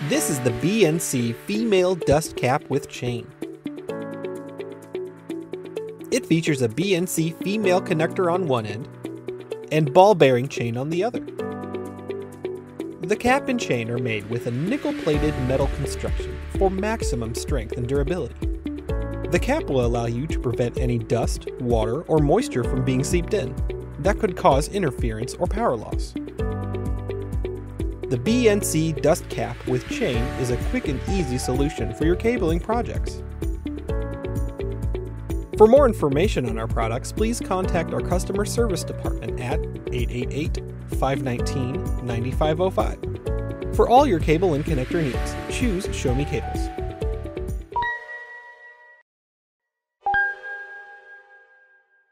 This is the BNC Female Dust Cap with chain. It features a BNC female connector on one end and ball bearing chain on the other. The cap and chain are made with a nickel-plated metal construction for maximum strength and durability. The cap will allow you to prevent any dust, water, or moisture from being seeped in. That could cause interference or power loss. The BNC Dust Cap with chain is a quick and easy solution for your cabling projects. For more information on our products, please contact our customer service department at 888-519-9505. For all your cable and connector needs, choose Show Me Cables.